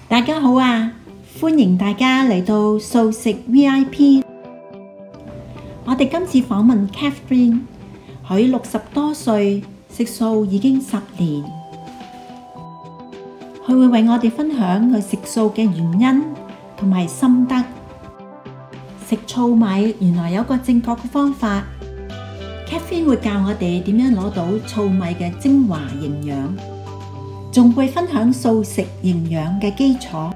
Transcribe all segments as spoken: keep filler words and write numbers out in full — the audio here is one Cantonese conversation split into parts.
大家好啊，歡迎大家嚟到素食 V I P。我哋今次訪問 Catherine， 佢六十多歲，食素已經十年。佢會為我哋分享佢食素嘅原因同埋心得。食糙米原來有個正確嘅方法。Catherine 會教我哋點樣攞到糙米嘅精華營養，仲會分享素食營養嘅基礎。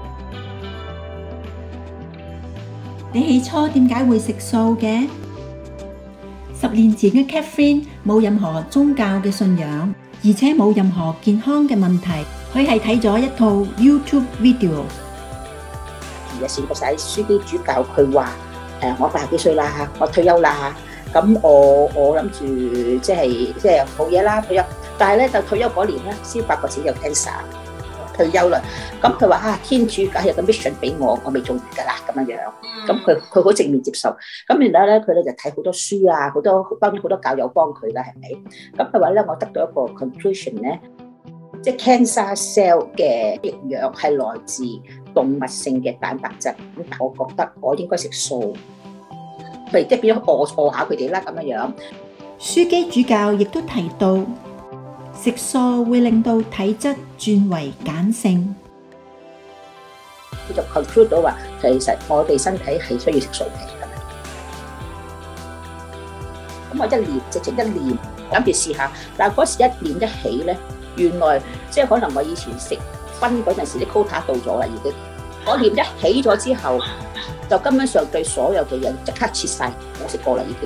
你起初點解會食素嘅？十年前嘅 Catherine 冇任何宗教嘅信仰，而且冇任何健康嘅問題。佢係睇咗一套 YouTube video。 有時個仔書記主教佢話：誒，我八十幾歲啦，我退休啦。咁我我諗住即係即係冇嘢啦，退休。但係咧就退休嗰年咧，先發覺自己有 cancer， 退休啦。咁佢話啊，天主梗係有個 mission 俾我，我未做完㗎啦咁樣樣。咁佢佢好正面接受。咁然後咧佢咧就睇好多書啊，好多當然好多教友幫佢啦，係咪？咁佢話咧，我得到一個 conclusion 咧，即係 cancer cell 嘅營養係來自動物性嘅蛋白質。咁但我覺得我應該食素，譬如即係變咗餓餓下佢哋啦咁樣樣。 書記主教亦都提到，食素會令到體質轉為鹼性。 佢就 conclude 到話，其實我哋身體係需要食素嘅。咁我一念直情一念諗住試下，但係嗰時一念一起咧，原來即係可能我以前食葷嗰陣時啲 quota 到咗啦，已經我念一起咗之後，就根本上對所有嘅人即刻切晒，我食過啦已經。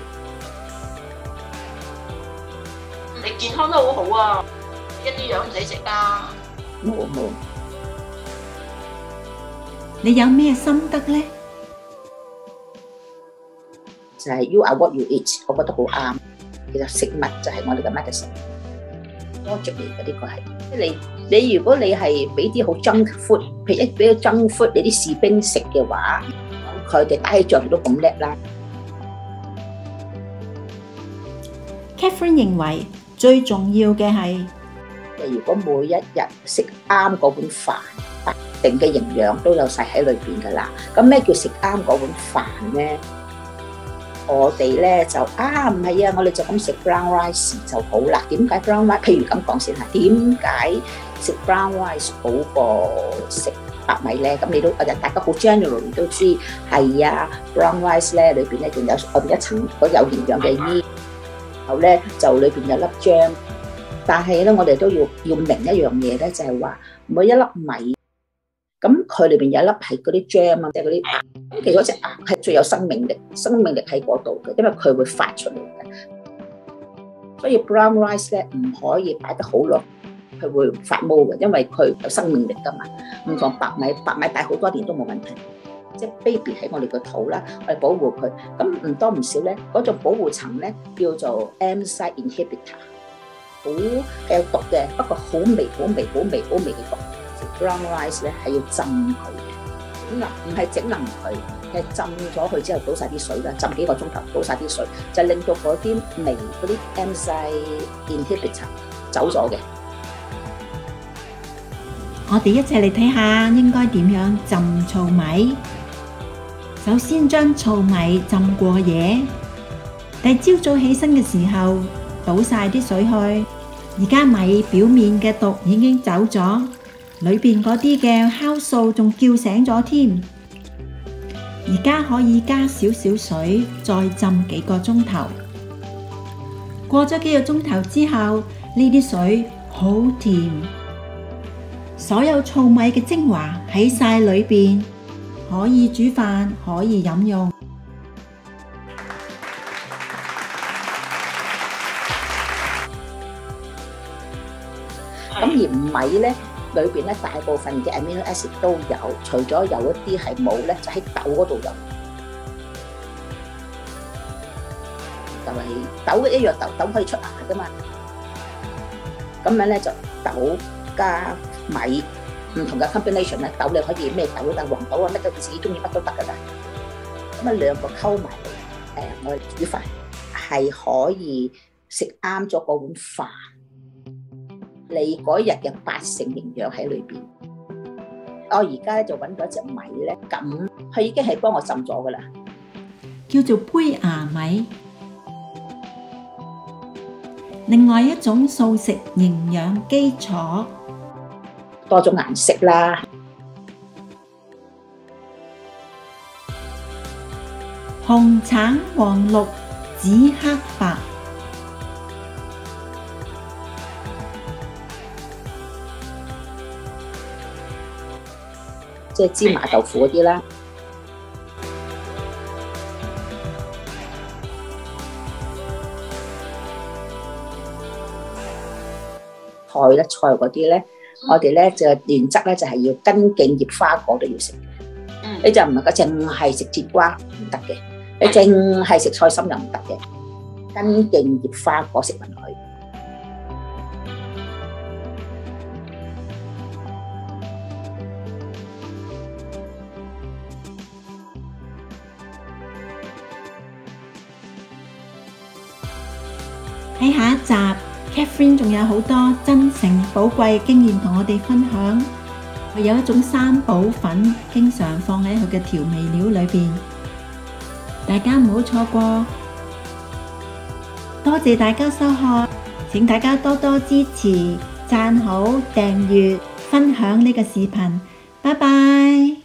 你健康都好好啊，一啲樣唔使食啊。 冇冇。 你有咩心得咧？ 就係 you are what you eat， 我覺得好啱。其實食物就係我哋嘅 medicine。logic 嚟嘅呢個係，即係你你如果你係俾啲好 junk food， 譬如一俾個 junk food 你啲士兵食嘅話，佢哋打起仗都咁叻啦。 Catherine 認為最重要嘅係， 如果每一日食啱嗰碗飯，特定嘅營養都有晒喺裏邊㗎啦。咁咩叫食啱嗰碗飯咧？我哋咧就啊唔係啊，我哋就咁食 brown rice 就好啦。點解 brown rice？ 譬如咁講先嚇，點解食 brown rice 好過食白米咧？咁你都大家好 generally 都知係啊 ，brown rice 咧裏邊咧仲有外邊一層嗰有營養嘅衣，然後咧就裏邊有粒漿。但係咧，我哋都要要明一樣嘢咧，就係話每一粒米，咁佢裏邊有一粒係嗰啲漿啊，即係嗰啲牙。咁其實嗰隻牙係最有生命力，生命力喺嗰度嘅，因為佢會發出嚟嘅。所以 brown rice 咧唔可以擺得好耐，佢會發毛嘅，因為佢有生命力㗎嘛。唔同白米，白米擺好多年都冇問題。即係 baby 喺我哋個肚啦，我哋保護佢。咁唔多唔少咧，嗰種保護層咧叫做 enzyme inhibitor。好有毒嘅，不過好微、好微、好微、好微嘅毒。食 brown rice 咧係要浸佢嘅，咁嗱唔係整腍佢，係浸咗佢之後倒晒啲水啦，浸幾個鐘頭，倒晒啲水，就令到嗰啲微嗰啲 enzyme inhibitor 走咗嘅。 我哋一齊嚟睇下應該點樣浸糙米。首先將糙米浸過夜，第朝早起身嘅時候倒晒啲水去。而家米表面嘅毒已經走咗，裏邊嗰啲嘅酵素仲叫醒咗添。而家可以加少少水，再浸幾個鐘頭。過咗幾個鐘頭之後，呢啲水好甜，所有糙米嘅精華喺晒裏邊，可以煮飯，可以飲用。 咁而米咧裏邊咧大部分嘅 amino acid 都有，除咗有一啲係冇咧，就喺豆嗰度有。就係豆一樣，豆豆可以出芽噶嘛。咁樣咧就豆加米唔同嘅 combination 咧，豆你可以咩豆都得，黃豆啊乜都自己中意乜都得噶啦。咁啊兩個溝埋嚟，誒我哋煮飯係可以食啱咗嗰碗飯。你嗰日嘅八成營養喺裏邊， 我而家咧就揾咗隻米咧，咁佢已經係幫我浸咗噶啦， 叫做胚芽米。另外一種素食營養基礎， 多種顏色啦， 紅橙黃綠紫黑白。 即係芝麻豆腐嗰啲啦。菜咧，菜嗰啲咧，我哋咧就原則咧就係要根莖葉花果都要食。 嗯， 你就唔能夠淨係食節瓜唔得嘅，你淨係食菜心又唔得嘅，根莖葉花果食勻佢。 喺下一集 Catherine 仲有好多真誠寶貴經驗同我哋分享。佢有一種三寶粉，經常放喺佢嘅調味料裏邊，大家唔好錯過。多謝大家收看，請大家多多支持、讚好、訂閱、分享呢個視頻。拜拜。